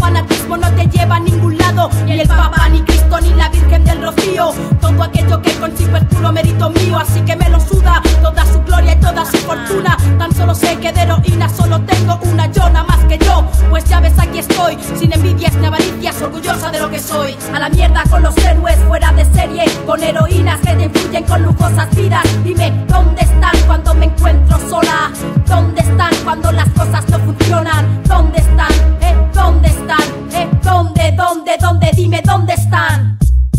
fanatismo no te lleva a ningún lado, ni el Papa, ni Cristo, ni la Virgen del Rocío. Todo aquello que consigo es puro mérito mío, así que me lo suda toda su gloria y toda su fortuna. Tan solo sé que de heroína solo tengo una, yo nada más que yo. Pues ya ves, aquí estoy, sin envidias ni avaricias, orgullosa de lo que soy. A la mierda con los héroes fuera de serie, con heroínas que te influyen con lujosas vidas. Dime, ¿dónde están cuando me encuentro sola? ¿Dónde están cuando las cosas no funcionan? ¿Dónde están? ¿Dónde están? ¿Dónde? Dime, ¿dónde están?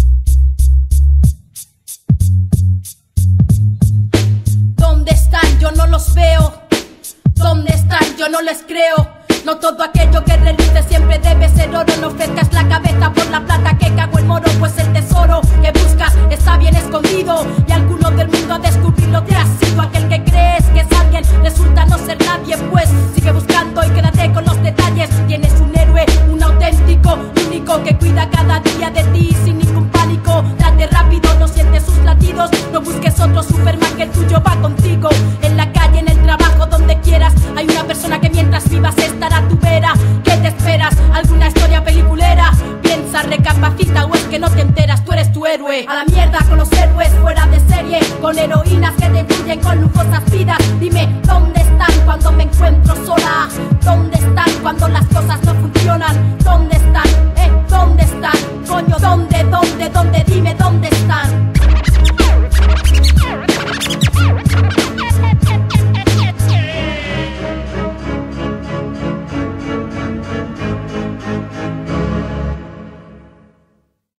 ¿Dónde están? Yo no los veo. ¿Dónde están? Yo no les creo. No todo aquello que reluce siempre debe ser oro. No ofrezcas la cabeza por la plata que cago el moro, pues el tesoro que buscas está bien escondido y alguno del mundo a descubrirlo te has sido. Aquel que crees que es alguien resulta no ser nadie, pues sigue buscando y quédate con los detalles. Tienes un héroe, un auténtico, único que cuida cada día de ti sin ningún pánico. Date rápido, no sientes sus latidos, no busques otro Superman que el tuyo va contigo. En la calle, en el trabajo, donde quieras, hay una persona que mientras vivas estará a tu vera. ¿Qué te esperas? ¿Alguna historia peliculera? Piensa, recapacita o es que no te enteras, tú eres tu héroe. A la mierda con los héroes fuera de serie, con heroínas que te influyen con lujosas vidas. Dime, ¿dónde